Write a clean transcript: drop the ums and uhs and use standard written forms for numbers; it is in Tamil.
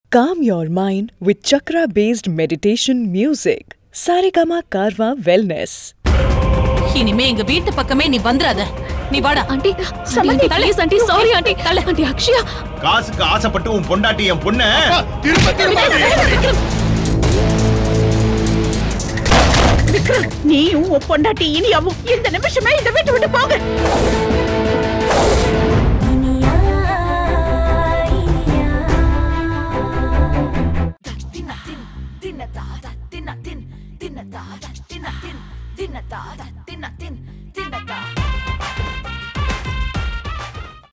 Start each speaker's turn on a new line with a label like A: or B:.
A: Calm your mind with chakra-based meditation music. Saregama Karva Wellness.
B: இனிமே எங்க வீட்டு பக்கமே நீ வந்துராத. நீ வாடா.
C: ஆண்டி, சமந்தி please aunty, sorry aunty. Aunty Akshaya.
D: காசுக்கு ஆசைப்பட்டு உன் பொண்டாட்டி என் பொண்ண
E: விக்ரம், நீயும் உன் பொண்டாட்டி இனியாவும் இந்த நிமிஷமே இந்த வீட்டை விட்டு போங்க.